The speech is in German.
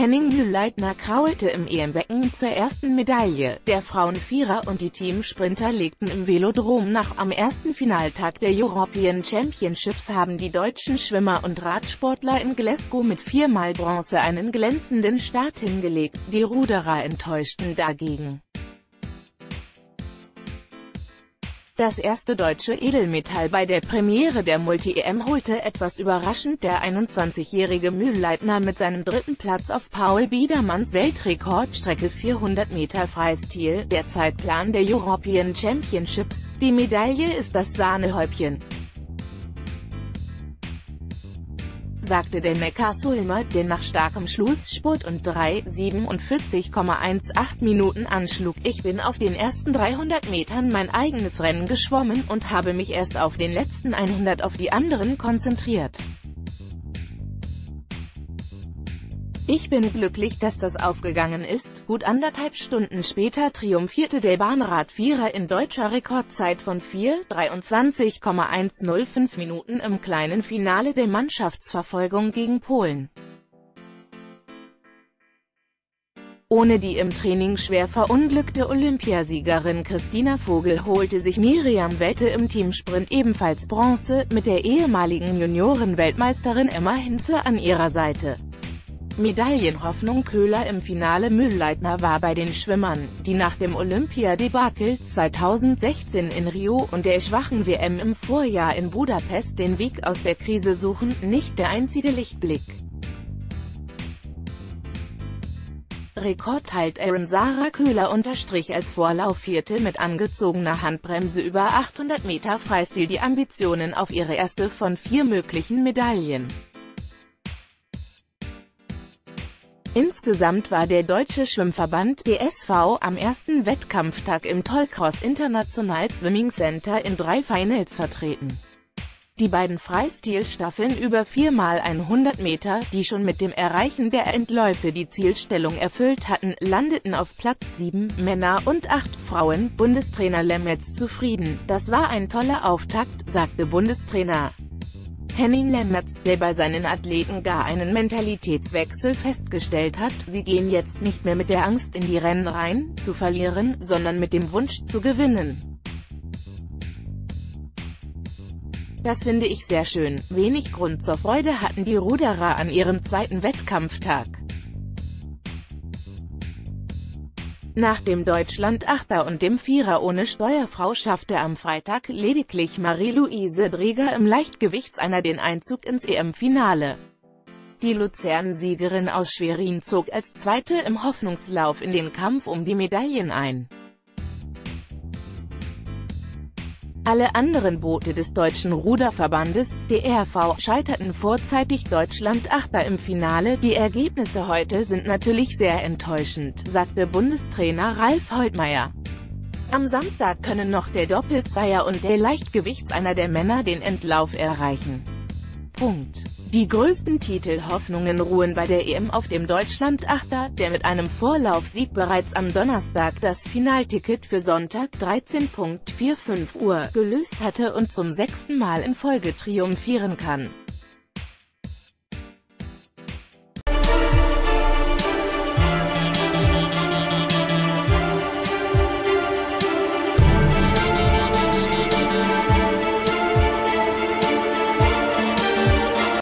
Henning Mühlleitner kraulte im EM-Becken zur ersten Medaille. Der Frauenvierer und die Teamsprinter legten im Velodrom nach. Am ersten Finaltag der European Championships haben die deutschen Schwimmer und Radsportler in Glasgow mit 4x Bronze einen glänzenden Start hingelegt. Die Ruderer enttäuschten dagegen. Das erste deutsche Edelmetall bei der Premiere der Multi-EM holte etwas überraschend der 21-jährige Mühlleitner mit seinem dritten Platz auf Paul Biedermanns Weltrekordstrecke 400 Meter Freistil, der Zeitplan der European Championships. Die Medaille ist das Sahnehäubchen, sagte der Neckarsulmer, der nach starkem Schlussspurt und 3:47,18 Minuten anschlug. Ich bin auf den ersten 300 Metern mein eigenes Rennen geschwommen und habe mich erst auf den letzten 100 auf die anderen konzentriert. Ich bin glücklich, dass das aufgegangen ist. Gut 1,5 Stunden später triumphierte der Bahnradvierer in deutscher Rekordzeit von 4:23,105 Minuten im kleinen Finale der Mannschaftsverfolgung gegen Polen. Ohne die im Training schwer verunglückte Olympiasiegerin Christina Vogel holte sich Miriam Welte im Teamsprint ebenfalls Bronze, mit der ehemaligen Juniorenweltmeisterin Emma Hinze an ihrer Seite. Medaillenhoffnung Köhler im Finale. Mühlleitner war bei den Schwimmern, die nach dem Olympiadebakel 2016 in Rio und der schwachen WM im Vorjahr in Budapest den Weg aus der Krise suchen, nicht der einzige Lichtblick. Rekordhalterin Sarah Köhler unterstrich als Vorlaufvierte mit angezogener Handbremse über 800 Meter Freistil die Ambitionen auf ihre erste von 4 möglichen Medaillen. Insgesamt war der Deutsche Schwimmverband (DSV) am ersten Wettkampftag im Tollcross International Swimming Center in 3 Finals vertreten. Die beiden Freistilstaffeln über 4x100 Meter, die schon mit dem Erreichen der Endläufe die Zielstellung erfüllt hatten, landeten auf Platz 7, Männer und 8 Frauen. Bundestrainer Lemmetz zufrieden. Das war ein toller Auftakt, sagte Bundestrainer Henning Lemmetz, der bei seinen Athleten gar einen Mentalitätswechsel festgestellt hat. Sie gehen jetzt nicht mehr mit der Angst in die Rennen rein, zu verlieren, sondern mit dem Wunsch zu gewinnen. Das finde ich sehr schön. Wenig Grund zur Freude hatten die Ruderer an ihrem zweiten Wettkampftag. Nach dem Deutschland-Achter und dem Vierer ohne Steuerfrau schaffte am Freitag lediglich Marie-Louise Dreger im Leichtgewichtseiner den Einzug ins EM-Finale. Die Luzern-Siegerin aus Schwerin zog als Zweite im Hoffnungslauf in den Kampf um die Medaillen ein. Alle anderen Boote des Deutschen Ruderverbandes, DRV, scheiterten vorzeitig. Deutschland-Achter im Finale. Die Ergebnisse heute sind natürlich sehr enttäuschend, sagte Bundestrainer Ralf Holtmeier. Am Samstag können noch der Doppelzweier und der Leichtgewichtseiner der Männer den Endlauf erreichen. Punkt. Die größten Titelhoffnungen ruhen bei der EM auf dem Deutschland-Achter, der mit einem Vorlaufsieg bereits am Donnerstag das Finalticket für Sonntag 13:45 Uhr gelöst hatte und zum 6. Mal in Folge triumphieren kann.